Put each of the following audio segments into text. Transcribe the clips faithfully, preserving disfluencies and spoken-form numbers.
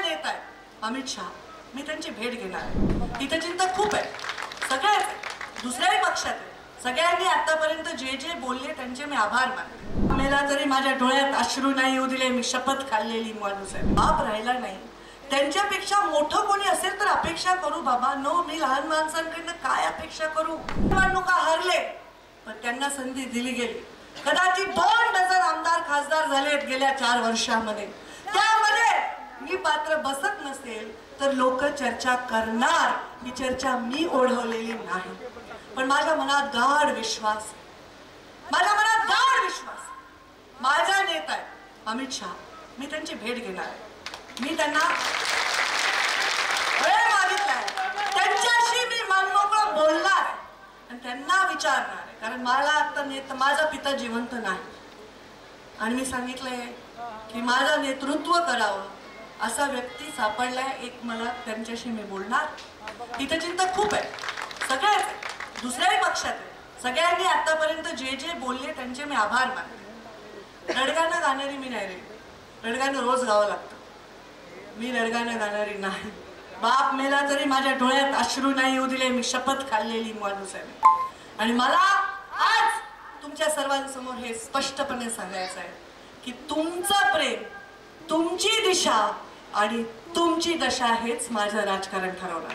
नेता आहे अमित शहा, मी त्यांची भेट घेणार आहे. हितचिंतक खूप आहे, सगळेच दुसऱ्याही पक्षात आहे. सगळ्यांनी आतापर्यंत जे जे बोलले त्यांचे मी आभार मानते. मेला तरी माझ्या डोळ्यात अश्रू नाही येऊ दिले, मी शपथ खाल्लेली माणूस आहे. बाप राहिला नाही, त्यांच्यापेक्षा मोठं कोणी असेल तर अपेक्षा करू बाबा. नो, मी लहान माणसांकडनं काय अपेक्षा करू. निवडणुका हरले पण त्यांना संधी दिली गेली. कदाचित दोन डझन आमदार खासदार झालेत गेल्या चार वर्षामध्ये. त्यामध्ये मी पात्र बसत नसेल तर लोक चर्चा करणार, ही चर्चा मी ओढवलेली नाही. पण माझ्या मनात गाढ विश्वास, माझ्या मनात गाढ विश्वास माझा नेता आहे अमित शहा, मी त्यांची भेट घेणार आहे. मी त्यांना वेळ मागितलाय, त्यांच्याशी मी मनमोकळं बोलणार आहे आणि त्यांना विचारणार आहे. कारण मला आता नेता, माझा पिता जिवंत नाही आणि मी सांगितलंय की माझं नेतृत्व करावं असा व्यक्ती सापडलाय एक, मला त्यांच्याशी मी बोलणार. हितचिंतक खूप आहे, सगळेच दुसऱ्याही पक्षात आहे. सगळ्यांनी आतापर्यंत जे जे बोलले त्यांचे मी आभार मानते. रडगाणं गाणारी मी नाही रे, रडगाणं रोज गावं लागतं. मी रडगाणं गाणारी नाही. बाप मेला तरी माझ्या डोळ्यात अश्रू नाही येऊ दिले, मी शपथ खाल्लेली माणूस आहे. आणि मला आज तुमच्या सर्वांसमोर हे स्पष्टपणे सांगायचं आहे की तुमचं प्रेम, तुमची दिशा आणि तुमची दशा हेच माझं राजकारण ठरवणार.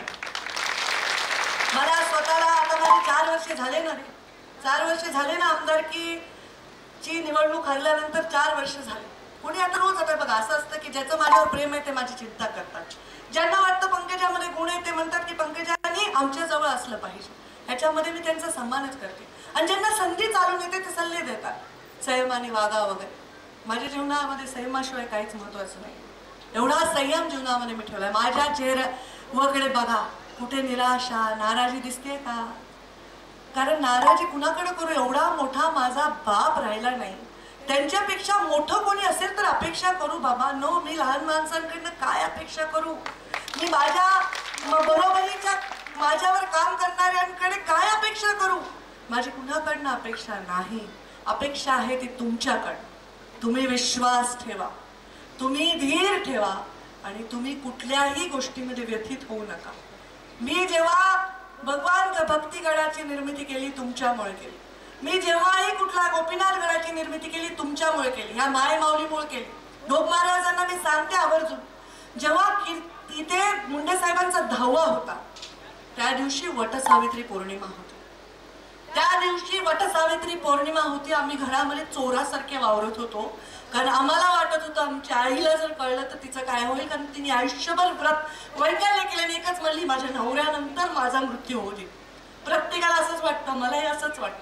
मला स्वतःला आता माझे चार वर्ष झाले ना रे, चार वर्ष झाले ना आमदारकीची निवडणूक हरल्यानंतर चार वर्ष झाले. कोणी आता रोज आता बघा असं असतं की ज्याचं माझ्यावर प्रेम आहे ते माझी चिंता करतात. ज्यांना वाटतं पंकजामध्ये गुण आहे ते म्हणतात की पंकजाने आमच्या जवळ असलं पाहिजे. ह्याच्यामध्ये मी त्यांचा सन्मानच करते. आणि ज्यांना संधी चालून येते ते सल्ले देतात, संयमाने वागा वगैरे. माझ्या जीवनामध्ये संयमाशिवाय काहीच महत्वाचं नाही. एवढा संयम जीवनामध्ये मी ठेवलाय. माझ्या चेहऱ्याकडे बघा, कुठे निराशा, नाराजी दिसते का? कारण नाराजी कुणाकडे करू, एवढा मोठा माझा बाप राहिला नाही. त्यांच्यापेक्षा मोठं कोणी असेल तर अपेक्षा करू बाबा. नो, मी लहान माणसांकडनं काय अपेक्षा करू. मी माझ्या बरोबरीच्या माझ्यावर काम करणाऱ्यांकडे काय अपेक्षा करू. माझी कुणाकडनं अपेक्षा नाही. अपेक्षा आहे ती तुमच्याकडं. तुम्ही विश्वास ठेवा, तुम्ही धीर ठेवा आणि तुम्ही कुठल्याही गोष्टीमध्ये व्यथित होऊ नका. मी जेव्हा भगवान भक्तिगडाची निर्मिती केली तुमच्यामुळे केली. मी जेव्हाही कुठला गोपीनाथ गडाची निर्मिती केली तुमच्यामुळे केली, ह्या माय माऊलीमुळे केली. ढोब महाराजांना मी सांगते आवर्जून, जेव्हा इथे मुंडे साहेबांचा दहावा होता त्या दिवशी वटसावित्री पौर्णिमा होती. त्या दिवशी वटसावित्री पौर्णिमा होती. आम्ही घरामध्ये चोरासारखे वावरत होतो. कारण आम्हाला वाटत होतं आमच्या आईला जर कळलं तर तिचं काय होईल. कारण तिने आयुष्यभर व्रत वैकल्य केल्याने एकच म्हणली, माझ्या नवऱ्यानंतर माझा मृत्यू होऊ दे. प्रत्येकाला असंच वाटतं, मलाही असंच वाटतं.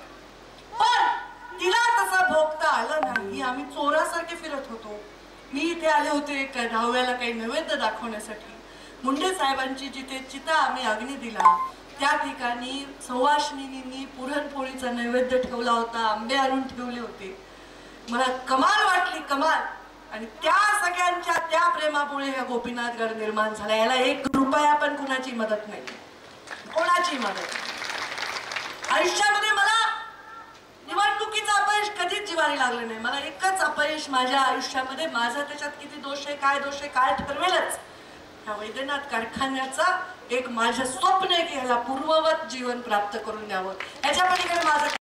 पण तिला तसं भोगता आलं नाही. आम्ही चोरासारखे फिरत होतो. मी इथे आले होते दहाव्याला काही नैवेद्य दाखवण्यासाठी. मुंडे साहेबांची जिथे चिता आम्ही अग्नी दिला त्या ठिकाणी सवाष्णींनी पुरणपोळीचा नैवेद्य ठेवला होता, आंबे आणून ठेवले होते. मला कमाल वाटली, कमाल. आणि त्या सगळ्यांच्या त्या प्रेमामुळे ह्या गोपीनाथ गड निर्माण झाला. याला एक रुपया पण कुणाची मदत नाही, कोणाची मदत. आयुष्यामध्ये मला निवडणुकीचं अपयश कधीच जिवारी लागलं नाही. मला एकच अपयश माझ्या आयुष्यामध्ये, माझा त्याच्यात किती दोष आहे, काय दोष आहे, काय ठरवेलच. ह्या वैद्यनाथ कारखान्याचा एक माझं स्वप्न आहे की ह्याला पूर्ववत जीवन प्राप्त करून द्यावं. ह्याच्या पलीकडे माझं